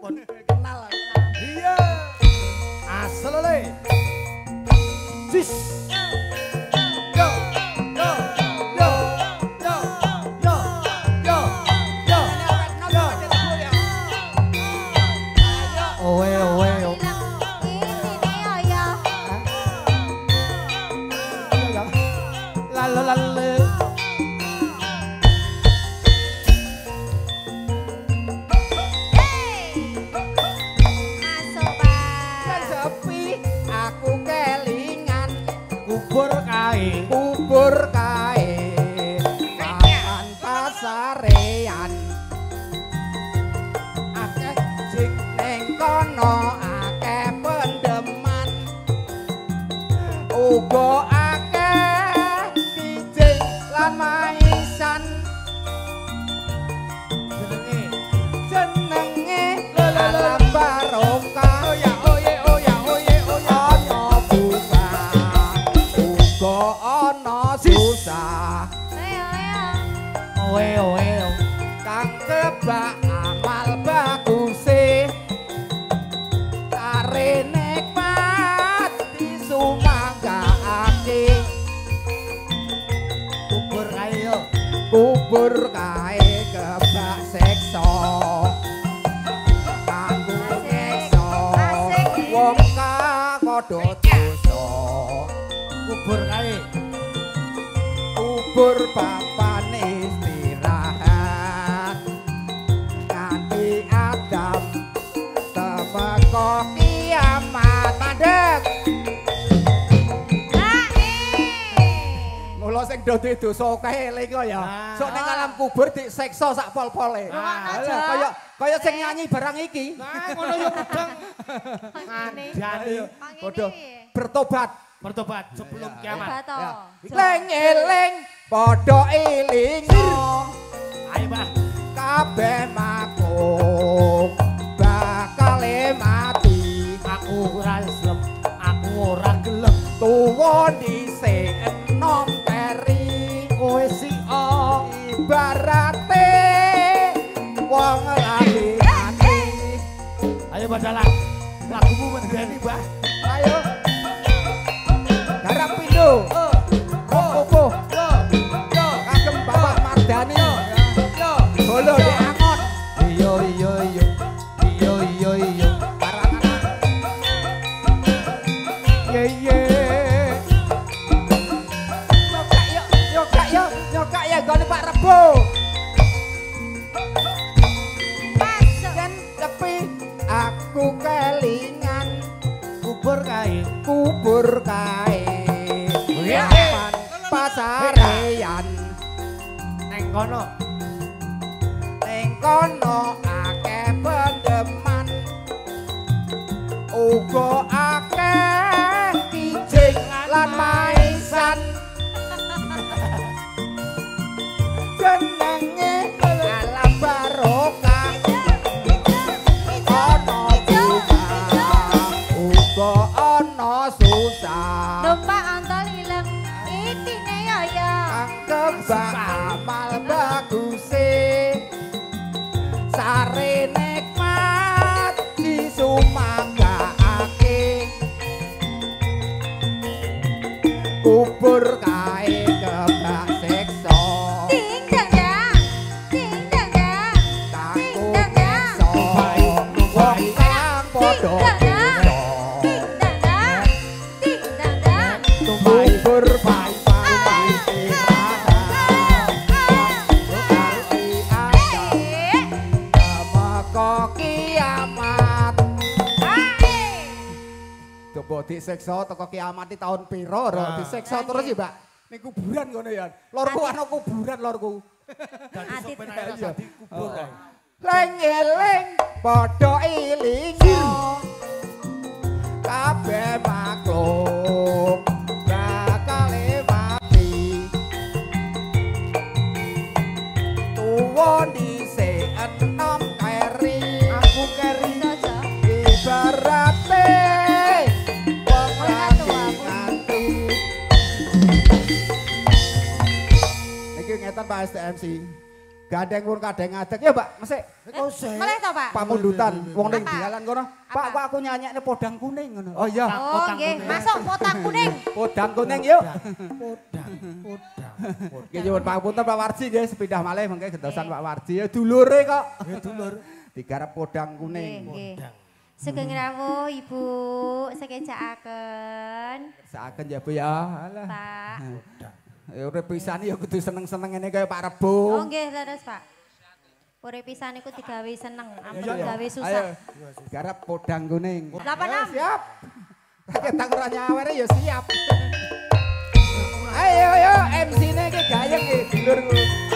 pun kenal. Iya. Asal le. Sis. Yo. Yo. Yo. Yo. Yo. Yo. Yo. Owe owe. Lalu lalu. Kubur kae papan pasarean akeh sing ning kono akeh pendeman uga akeh kijing lan maisan jenenge alam barokah susah oe kang kebak amal baguse kare nikmat disumanggaake kubur kae kebak seksa kanggo nyeksa wong kakodho dosa kubur kae kubur papan istirahat nganti Adam temeka kiamat mandek mula sing do duwe dosa kae eling kok ya sok ning alam kubur disiksa sak pol-pole kaya sing nyanyi barang iki ngono yo pedang ngandani padha bertobat sebelum kiamat. Eling-eling padha elingo. Ayo, Mbah. Kabeh makhluk bakal mati. Aku ora gelem. Tuwa dhisik enom keri kowe sika ibarate wong lagi mati. Ayo badalah. Lagumu medeni, Mbah. Ayo. Garap pindo. Opo. Kagem Bapak Mardani. Bolo di angon. Iya. Karangan. Ye. Nyokak ya gone Pak Rebo. Kan tepi aku kelingan kubur kae. Papan pasarean ning kono akeh pendeman uga akeh kijing lan maisan jenenge alam barokah ana buka uga ana susah numpak antol ilem itine ya kebak amal baguse sare nikmat disumanggaake kubur kae kebak seksa ding dang kanggo nyeksa wong kang padha kubur diseksa teko kiamat di tahun piro diseksa terus ya Mbak ning kuburan ngono ya lorku ana kuburan lorku dadi sopen ae dadi kubur eling padha ilingo kabeh makhluk bakal mati tuwa dhisik enom keri aku keri ibarate ngeten Pak STMC Gandeng pun kadeng ngadeg ya, Mbak. Mesik. Boleh toh, Pak? Pamundutan wong ning dalan kono. Pak, kok aku nyanyekne podang kuning ngono. Oh iya. Oh, nggih. Masuk podang kuning. Podang kuning yuk. Podang. Nggih nyuwun pangapunten Pak Warji nggih sepindah malih mengke gentosan Pak Warji. Ya dulure kok. Nggih dulur. Digarap podang kuning. Podang. Sugeng rawuh Ibu, sekejakaken. Saken ya Bu ya. Alah. Pak. Ya urip pisan ya kudu seneng-seneng ngene kaya Pak Rebo. Oh nggih, leres Pak. Urip pisan iku digawe seneng, ampun gawe susah. Ayo. Garap podang kuning. 86. Siap. Rakyat tak ora nyawere ya siap. Ayo MC-ne iki gayeng iki dulurku.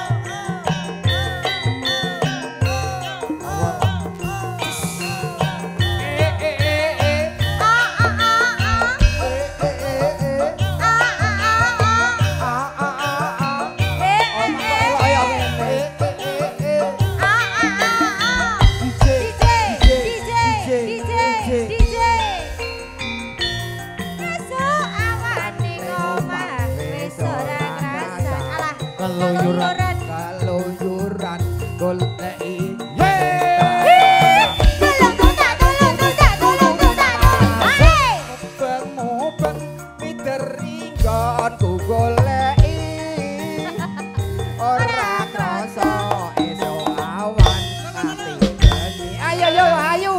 Kaluyuran goleki mubeng miteri nggonku goleki ora krasa esuk awan nganti bengi ayo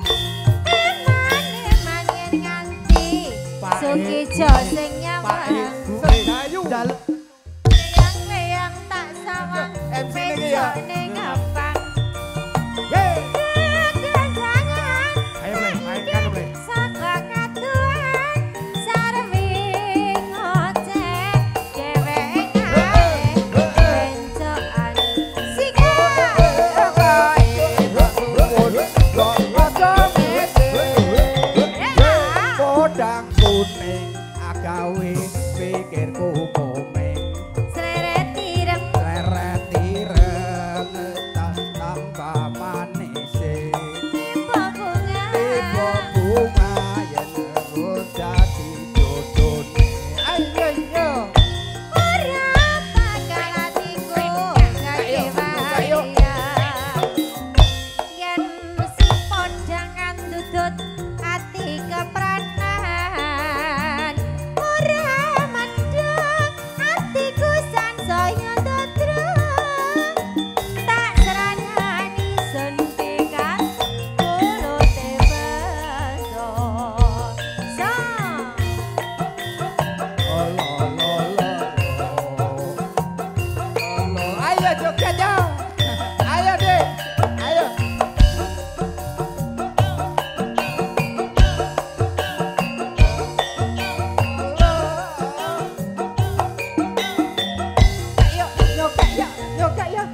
Eman nganti Sukijo sing nyawang ayo Leyang tak sawang MC niki ya. ning gampang Ayo mulai, mainkan mulai. saka katuan sarwi ngoceh dheweke kae bencokan podang kuning agawe pikirku komeng seret tirem leret tambah manis tiba bunga tiba bunga yen terus dadi jodone ayo ora bakal atiku ngake bahaya yen si pondangan dudut ati kepranan ora mandeg atiku sansaya ndodrong tak seranyani suntikan kulute beso ayo joget yo ayo deh ayo Yoga ya.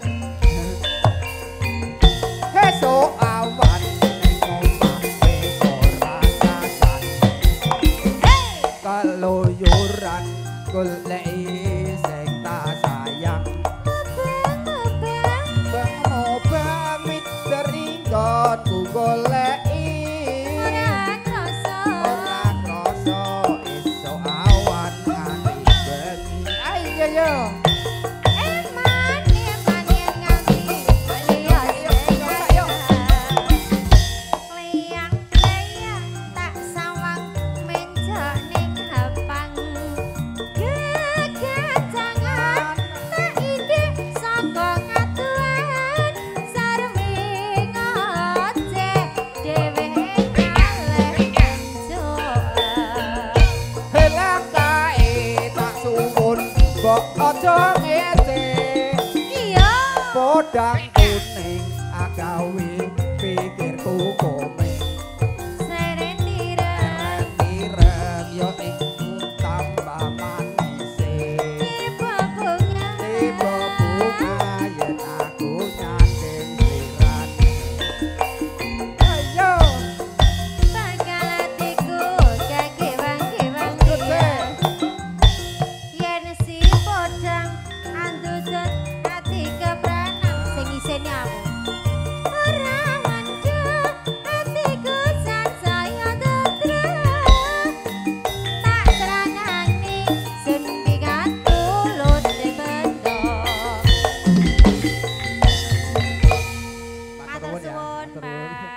Esok awan ning omah ora kasan. Kaluyuran goleki sing tak sayang. Bang miteri nggonku goleki. ora krasa Ora krasa esok awan nganti bengi. Ayo yo. eman yen nganti liya leyang tak sawang menjok ning hapang gegajangan tak ide saka katuan sarwi ngoceh dheweke kalih bencokan Helang kae tak suwun mbok aja ngece iya podang kuning agawe pikirku komeng seret tirem tirem yo iku tambah manis tiba bunga tiba bunga yen aku nyanding lirane ayo bakal atiku kaki wangi-wangi yen si podang andudut ati kepranan sing isine aku ora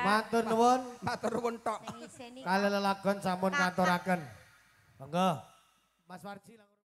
Matur nuwun. Matur nuwun tok. Sing iseni. Kali lelagon sampun kanturaken. Monggo. Mas Warji